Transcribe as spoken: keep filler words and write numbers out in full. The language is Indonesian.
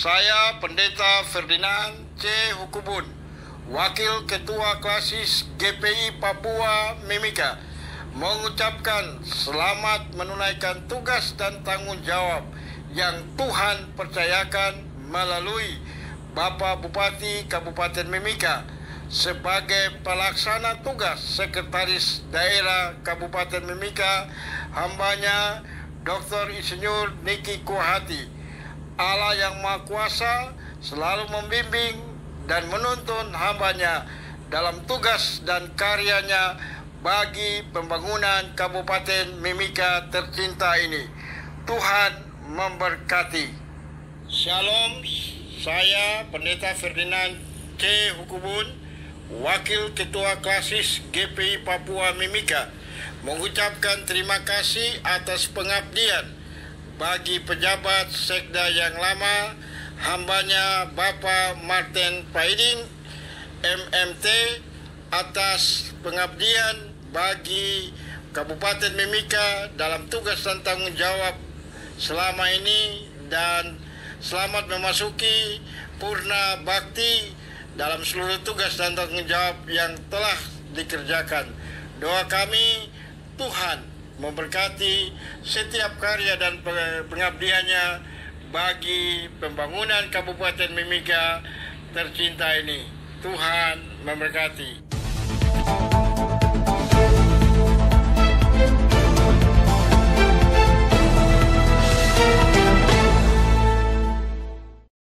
Saya Pendeta Ferdinand C. Hukubun, Wakil Ketua Klasis G P I Papua Mimika, mengucapkan selamat menunaikan tugas dan tanggung jawab yang Tuhan percayakan melalui Bapak Bupati Kabupaten Mimika sebagai pelaksana tugas Sekretaris Daerah Kabupaten Mimika, hambanya Doktor Insinyur Niki Kuahati. Allah yang Maha Kuasa selalu membimbing dan menuntun hambanya dalam tugas dan karyanya bagi pembangunan Kabupaten Mimika tercinta ini. Tuhan memberkati. Shalom, saya Pendeta Ferdinand C. Hukubun, Wakil Ketua Klasis G P I Papua Mimika, mengucapkan terima kasih atas pengabdian bagi pejabat sekda yang lama, hambanya Bapak Martin Paidin M M T, atas pengabdian bagi Kabupaten Mimika dalam tugas dan tanggung jawab selama ini, dan selamat memasuki purna bakti dalam seluruh tugas dan tanggung jawab yang telah dikerjakan. Doa kami, Tuhan memberkati setiap karya dan pengabdiannya bagi pembangunan Kabupaten Mimika tercinta ini. Tuhan memberkati.